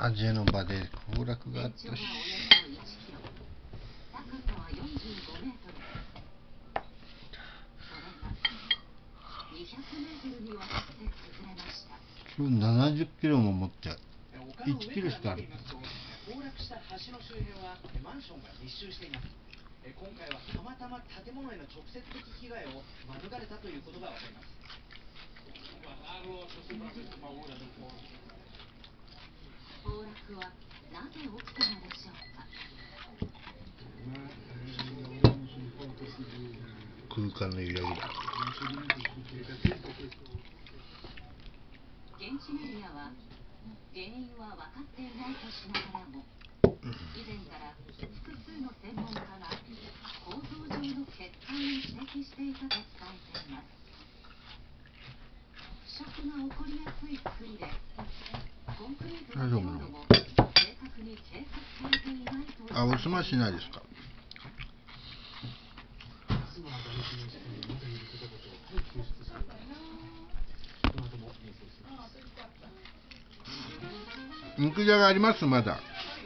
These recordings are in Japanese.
ジェノバで崩落があったし、70キロも持っちゃう。1キロしかある。 崩落した橋の周辺はマンションが密集しています。今回はたまたま建物への直接的被害を免れたということがわかります。 崩落はなぜ起きたのでしょうか。 空間の揺らぎだ。 現地メディアは原因は分かっていないとしながらも、以前から複数の専門家が構造上の欠陥を指摘していたと伝えています。腐食が起こりやすい作りで、コンクリートの強度も正確に計測されていないと。 あ、おすましないですか。肉じゃがありますまだ。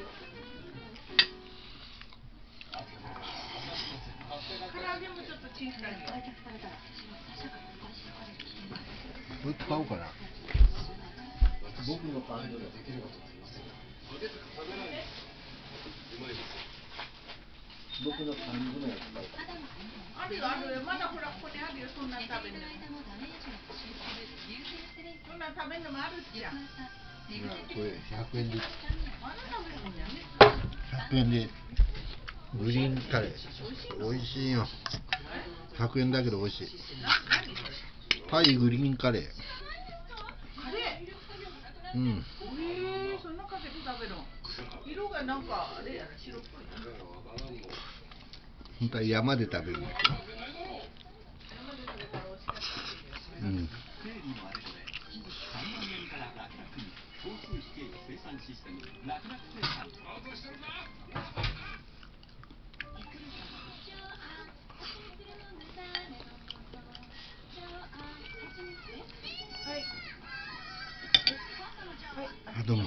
これ使おうかな。僕の感情でできるかと思います。僕の感情のやつあるよあるよ、まだほらここにあるよ、そんな食べるの。そんな食べるのもあるっちゃ。これ100円で100円でグリーンカレー美味しいよ。100円だけど美味しい。タイグリーンカレー。 カレー。 うん。 そんなかけて食べるの。色がなんかあれやな、白っぽいな。 本当は山で食べるんだけど。うん。あ、どうも。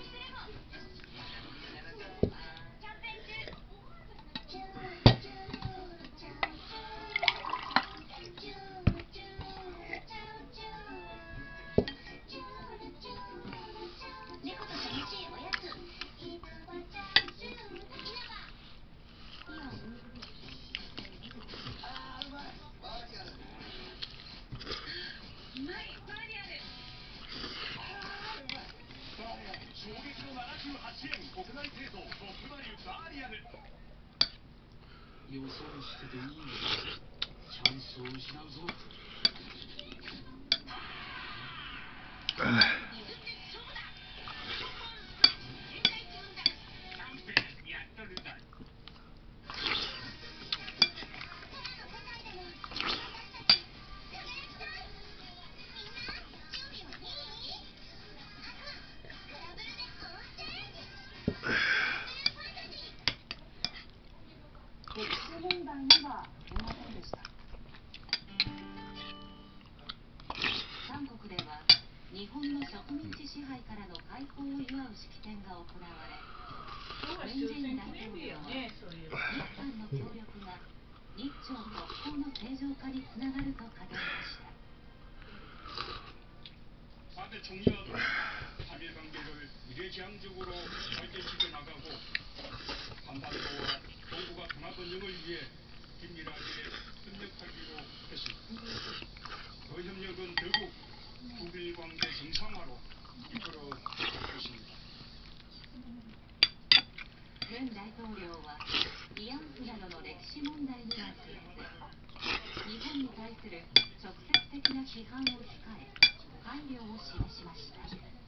予想してていいの。チャンスを失うぞ。 問題には出ませんでした。韓国では日本の植民地支配からの解放を祝う式典が行われ、ムン・ジェイン大統領は日韓の協力が日朝国交の正常化につながると語りました。ムン大統領は慰安婦などの歴史問題には触れず、日本に対する直接的な批判を控え、配慮を示しました。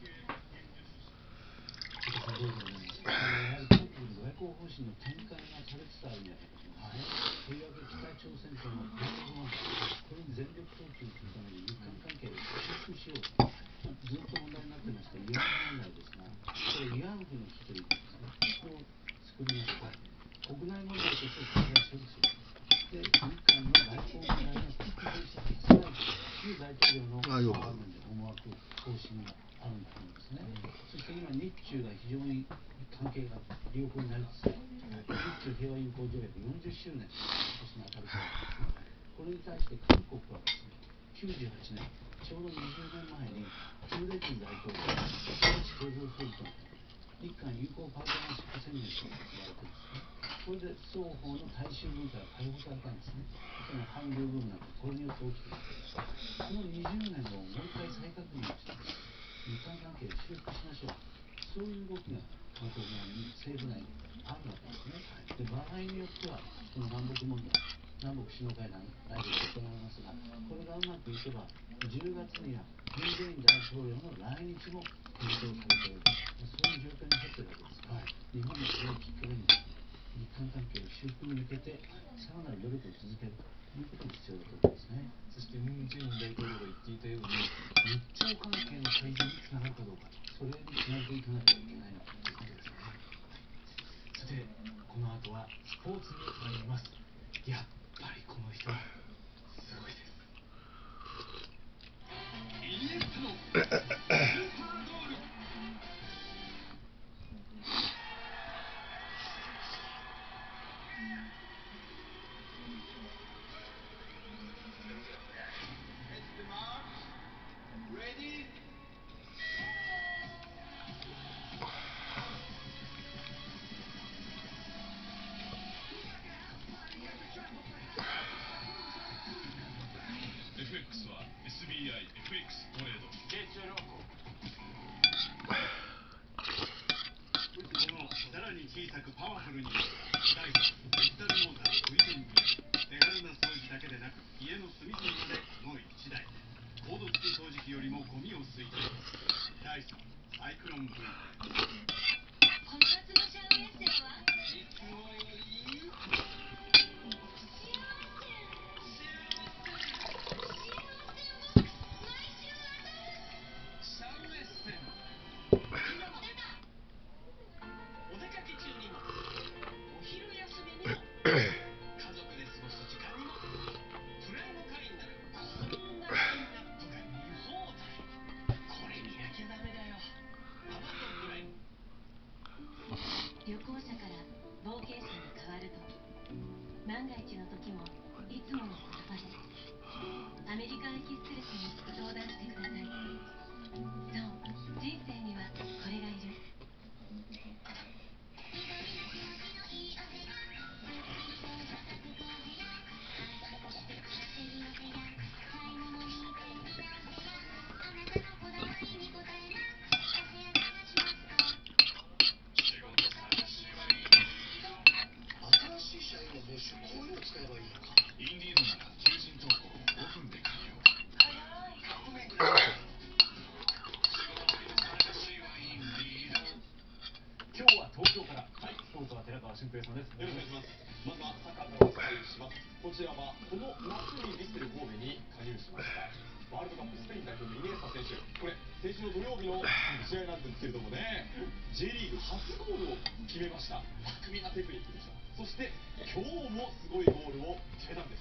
外交方針の転換がされつつあるんじゃないかと思いますね。とりわけ北朝鮮とのこれに全力投球するために日韓関係を修復しようとずっと問題になってました慰安婦問題ですが、これ慰安婦の日というですね、こう作りました。国内問題として対処する。で、日韓の外交問題の復帰をさせないという大統領の場面で思惑方針があるんになるんですね。そして今日中が非常に関係が良好になりつつある。日中平和友好条約40周年の年に当たるそうですね。これに対して韓国はですね、98年、ちょうど20年前にキム・デジン大統領が日米共同総理と日韓友好パートナーシップ宣言と言われてですね、これで双方の大衆文化が解放されたんですね。その韓流ブームなんかこれによって起きています。この20年をもう一回再確認して日韓関係を修復しましょう。そういう動きが韓国側に政府内にあるわけですね。で場合によってはこの南北問題、南北首脳会談来月行われますが、これがうまくいけば10月にはムン・ジェイン大統領の来日も検討されており、そういう状況に入っているわけですから、日本もそれをきっかけに日韓関係を修復に向けてさらなる努力を続けるということが必要だと思いますね。 そしてムン・ジェイン大統領が言っていたように日朝関係の改善につながるかどうか、 それにつなげていかなきゃいけないということですね。 さてこの後はスポーツに参ります。やっぱりこの人はすごいです。イニエスタのスーパーゴール。FX は SBI FX トレードさらに小さくパワフルにダイソンデジタルモーター水電機手軽な掃除だけでなく家の隅々までこの1台コード付き掃除機よりもゴミを吸い取るダイソンサイクロン V。 この夏のシャウエッセンはいつもよりシャウエッセン今も出た。お出かけ中にもお昼休みにも家族で過ごす時間にもプライム会員ならこんなラインナップが見放題。これ見なきゃダメだよ。アマゾンプライム。 旅行者から冒険者に変わると万が一の時もいつもの言葉でアメリカンエキスプレスに相談してください。そう人生にはこれがいる。 新しい社員の募集、こういうの使えばいいのか。インディードなら求人投稿を5分で完了。革命ぐらい。今日は東京から、はい、スポーツは寺川俊平さんです。よろしくお願いします。まずはサッカーからお伝えします。こちらはこの夏にヴィッセル神戸に加入しましたワールドカップスペイン代表のイニエスタ選手。これ先週の土曜日の試合なんですけれどもね、J リーグ初ゴールを決めました。巧みなテクニックでした。そして今日もすごいゴールを決めたんです。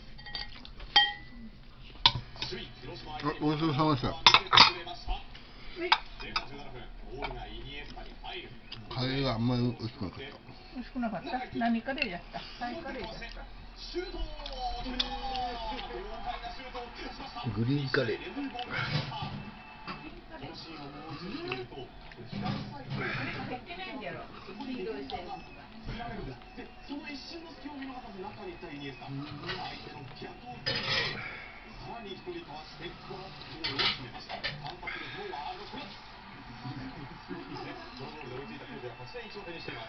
首位広島相手にごちそうさまでした。 前半17分、ボールがイニエスタに入る。 カレーがあんまり美味しくなかった。 美味しくなかった。何カレーやった。タイカレーやった。 シュートを決めた。豪快なシュートを決めました。 グリーンカレー。 このシーンをもう一度見ると、左サイド入ってないんだろ。黄色い線。 で、その一瞬の隙を見逃さず中に行ったイニエスタ。相手の逆を突いて、さらに一人かわしてこのゴールを決めました。反発力のワールドクラス。このゴールで追いついた神戸は勝ち点1を手にしています。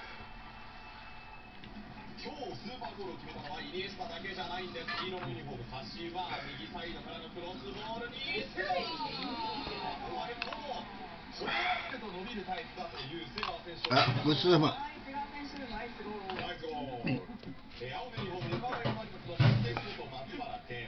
今日スーパーゴールを決めたのはイニエスタだけじゃないんです。黄色のユニフォーム柏右サイドからのクロスボールに瀬川。割とこうやってと伸びるタイプだという瀬川選手を。 あ、ごちそうさま。 ナイスゴール。青のユニフォーム横浜 F ・マリノスのキャプテンこと松原健。